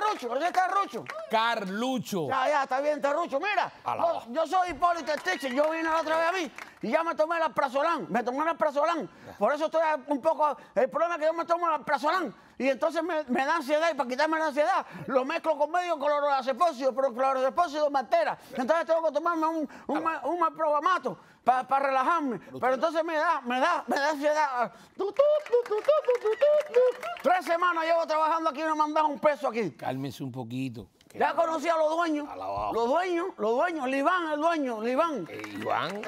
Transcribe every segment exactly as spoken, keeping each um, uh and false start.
Carrucho, ese es Carrucho. Carlucho. Ya, ya, está bien, Carrucho. Mira, yo, yo soy Hipólito Stitch, yo vine la otra vez a mí y ya me tomé el alprazolam, me tomé el alprazolam. Por eso estoy un poco... El problema es que yo me tomo el alprazolam y entonces me, me da ansiedad y para quitarme la ansiedad lo mezclo con medio cloroazepóxido, pero cloroazepóxido me altera. Entonces tengo que tomarme un, un, un, un meprobamato para pa relajarme. Pero entonces me da, me da, me da ansiedad. Tu, tu, tu, tu, tu, tu, tu, tu. Tres semanas llevo trabajando aquí y no me han dado un peso aquí. Cálmese un poquito. Ya conocí a los dueños. Alabado. Los dueños, los dueños. Liván, el dueño, Liván. Eh, Iván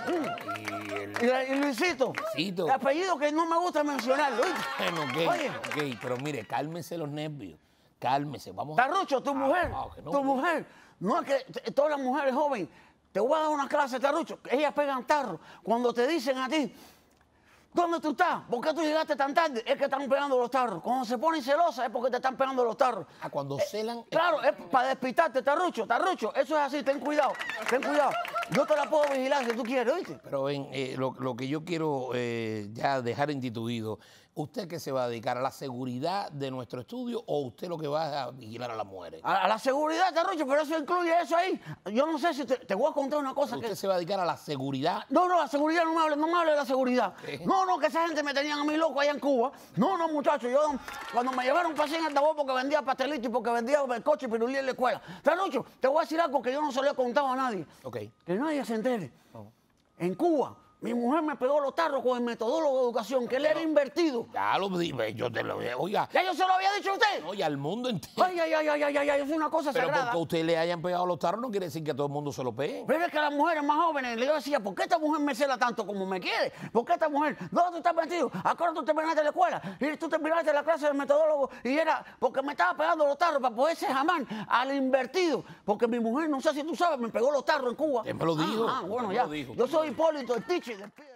y el... Y, y Luisito. Luisito. El apellido que no me gusta mencionarlo. Bueno, ok, Oye. ok, pero mire, cálmese los nervios. Cálmese, vamos a... Tarrucho, tu mujer, ah, que no, tu no. mujer. No es que t- todas las mujeres jóvenes, te voy a dar una clase, Tarrucho. Ellas pegan tarro. Cuando te dicen a ti, ¿dónde tú estás? ¿Por qué tú llegaste tan tarde? Es que están pegando los tarros. Cuando se ponen celosas es porque te están pegando los tarros. Ah, cuando celan... Claro, es para despistarte, Tarrucho, Tarrucho. Eso es así, ten cuidado, ten cuidado. Yo te la puedo vigilar si tú quieres, ¿oíste? Pero ven, eh, lo, lo que yo quiero eh, ya dejar instituido, ¿usted qué se va a dedicar? ¿A la seguridad de nuestro estudio o usted lo que va a vigilar a las mujeres? A, a la seguridad, Tarrucho, pero eso incluye eso ahí. Yo no sé si te, te voy a contar una cosa ¿Usted que... se va a dedicar a la seguridad? No, no, la seguridad, no me hable, no me hable de la seguridad. ¿Qué? No, no, que esa gente me tenían a mí loco allá en Cuba. No, no, muchachos, yo cuando me llevaron pasé en altavoz porque vendía pastelito y porque vendía el coche y pirulí en la escuela. Tarrucho, te voy a decir algo que yo no se lo he contado a nadie. Ok. Que nadie se entere. En Cuba, mi mujer me pegó los tarros con el metodólogo de educación, que él era invertido. Ya lo dije, yo te lo voy a... Oiga, Ya yo se lo había dicho a usted. oye, al mundo entero. Ay, ay, ay, ay, ay, ay, ay, es una cosa Pero sagrada. porque a usted le hayan pegado los tarros no quiere decir que a todo el mundo se lo pegue. Pero es que a las mujeres más jóvenes, yo decía, ¿por qué esta mujer me cela tanto como me quiere? ¿Por qué esta mujer? ¿Dónde tú estás metido? ¿A qué hora tú terminaste la escuela? Y tú terminaste la clase del metodólogo y era porque me estaba pegando los tarros para poderse jamás al invertido. Porque mi mujer, no sé si tú sabes, me pegó los tarros en Cuba. Usted me lo dijo, Ah, ah, usted bueno, me ya. lo dijo, Yo usted me soy lo Hipólito, el teacher del pie.